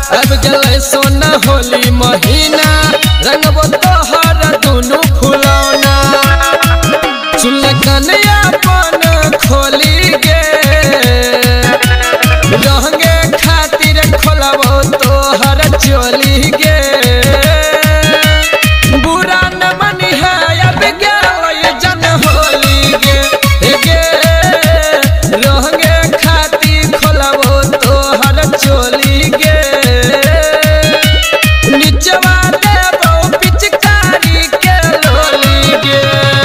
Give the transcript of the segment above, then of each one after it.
अब गले सोना होली महीना रंगबो तोहर दुनु फुलौना सुन कन्या अपन खोली गे रहंगे खातिर खोलबो तोहर चोली गे बुरा न मनी है अब गले जन होली गे रहंगे खातिर खोलबो तोहर चोली गे निचवा देबो पिचकारी के लोली गे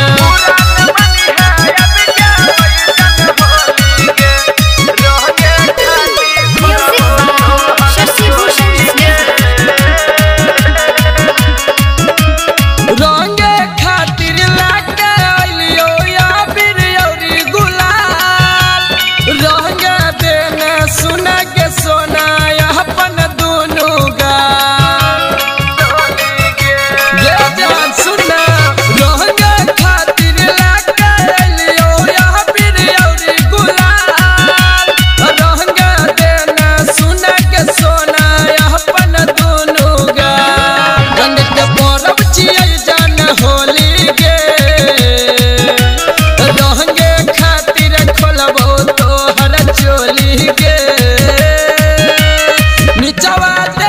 रंगे खातिर लाके आइलियो या बिरौरी गुलाल रंगे देने सुन के सोना अपन दुनु गाल ये जान सुना रंगे खातिर लाके आइलियो या बिरौरी गुलाल रंगे देने सुन के सोना अपन दुनु गाल रंग के परब छियै जान होली गे रहंगे खातिर खोलबो तोहर चोली गे निचवा